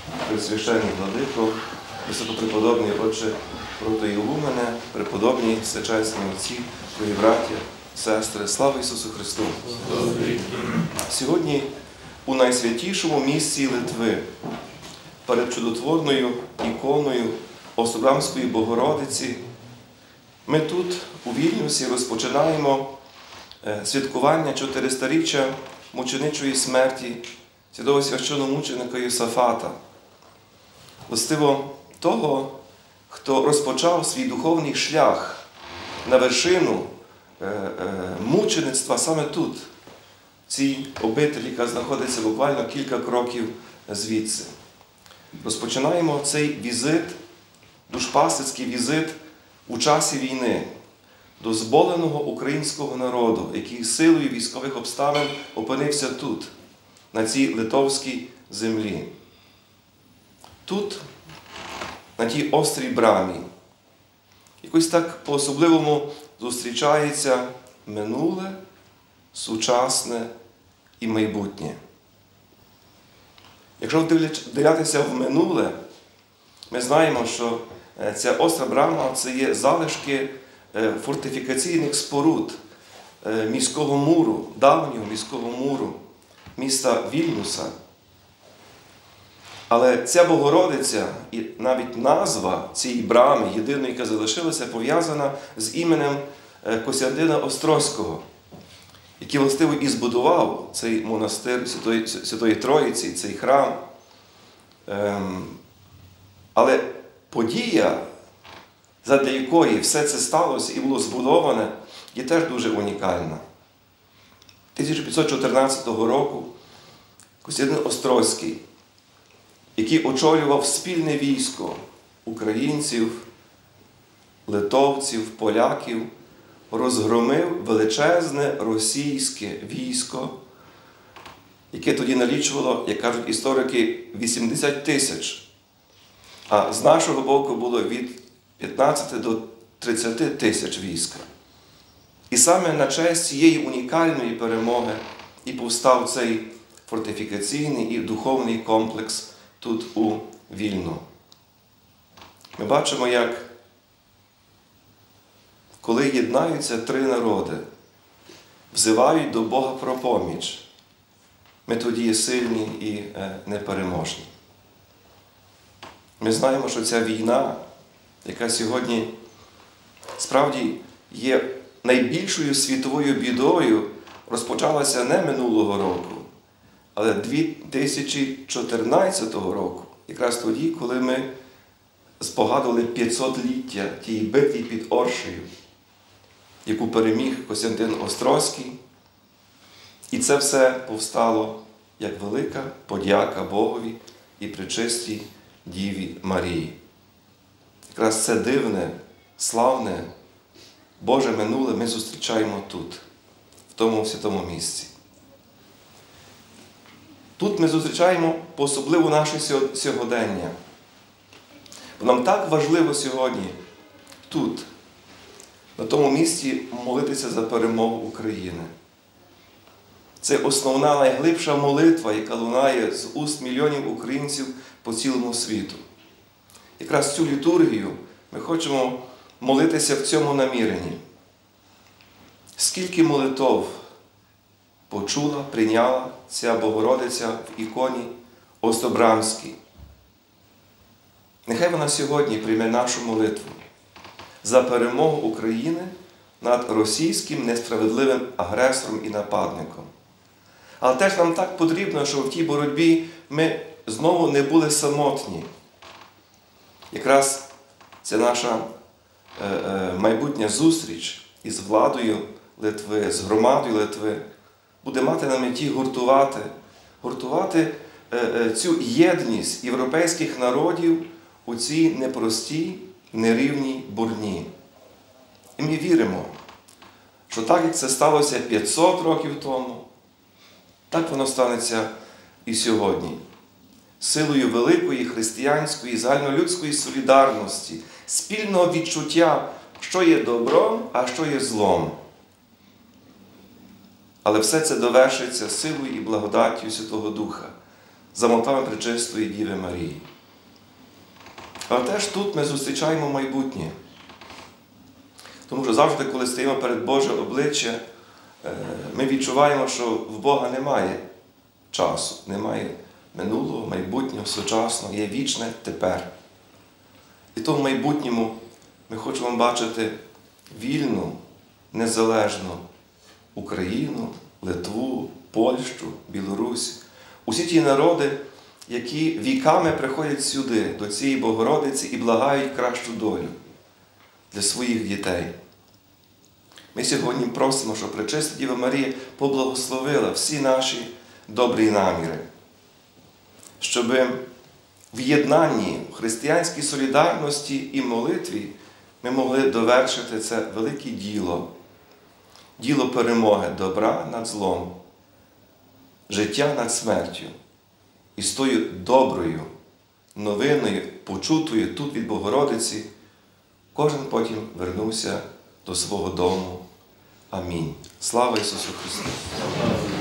Пресвященний владико, високопреподобний отче протоігумене, преподобні всечесні отці, твої браття, сестри, слава Ісусу Христу! Сьогодні у найсвятішому місці Литви, перед чудотворною іконою Острогамської Богородиці, ми тут, у Вільнюсі, розпочинаємо святкування 400-річчя мученичої смерті святого священномученика Йосафата. Властиво того, хто розпочав свій духовний шлях на вершину мучеництва саме тут, в цій обителі, яка знаходиться буквально кілька кроків звідси. Розпочинаємо цей візит, душпастерський візит у часі війни до зболеного українського народу, який силою військових обставин опинився тут, на цій литовській землі. Тут, на тій острій брамі, якось так по-особливому зустрічається минуле, сучасне і майбутнє. Якщо вдивлятися в минуле, ми знаємо, що ця остра брама – це є залишки фортифікаційних споруд міського муру, давнього міського муру міста Вільнюса. Але ця Богородиця і навіть назва цієї брами, єдиної, яка залишилася, пов'язана з іменем Костянтина Острозького, який властиво і збудував цей монастир Святої Троїці, цей храм. Але подія, задля якої все це сталося і було збудоване, є теж дуже унікальна. 1514 року Костянтин Острозький, який очолював спільне військо українців, литовців, поляків, розгромив величезне російське військо, яке тоді налічувало, як кажуть історики, 80 тисяч. А з нашого боку було від 15 до 30 тисяч війська. І саме на честь цієї унікальної перемоги і повстав цей фортифікаційний і духовний комплекс тут у Вільно. Ми бачимо, як коли єднаються три народи, взивають до Бога про поміч, ми тоді є сильні і непереможні. Ми знаємо, що ця війна, яка сьогодні справді є найбільшою світовою бідою, розпочалася не минулого року, але 2014 року, якраз тоді, коли ми спогадували 500-ліття тієї битви під Оршею, яку переміг Костянтин Острозький. І це все повстало як велика подяка Богові і пречистій Діві Марії. Якраз це дивне, славне, Боже минуле ми зустрічаємо тут, в тому святому місці. Тут ми зустрічаємо по-особливо наше сьогодення. Бо нам так важливо сьогодні, тут, на тому місці, молитися за перемогу України. Це основна, найглибша молитва, яка лунає з уст мільйонів українців по цілому світу. Якраз цю літургію ми хочемо молитися в цьому наміренні. Скільки молитов почула, прийняла ця Богородиця в іконі Острогамській. Нехай вона сьогодні прийме нашу молитву за перемогу України над російським несправедливим агресором і нападником. Але теж нам так потрібно, щоб в тій боротьбі ми знову не були самотні. Якраз це наша майбутня зустріч із владою Литви, з громадою Литви, буде мати на меті гуртувати цю єдність європейських народів у цій непростій, нерівній борні. І ми віримо, що так, як це сталося 500 років тому, так воно станеться і сьогодні. Силою великої християнської, загальнолюдської солідарності, спільного відчуття, що є добром, а що є злом. Але все це довершиться силою і благодаттю Святого Духа, за мотивами Пречистої Діви Марії. Але теж тут ми зустрічаємо майбутнє. Тому що завжди, коли стоїмо перед Боже обличчя, ми відчуваємо, що в Бога немає часу, немає минулого, майбутнього, сучасного, є вічне тепер. І то в майбутньому ми хочемо бачити вільну, незалежну Україну, Литву, Польщу, Білорусь. Усі ті народи, які віками приходять сюди, до цієї Богородиці і благають кращу долю для своїх дітей. Ми сьогодні просимо, щоб Пречиста Діва Марія поблагословила всі наші добрі наміри, щоб в єднанні, в християнській солідарності і молитві ми могли довершити це велике діло, діло перемоги добра над злом, життя над смертю. І з тою доброю новиною, почутою тут від Богородиці, кожен потім вернувся до свого дому. Амінь. Слава Ісусу Христу!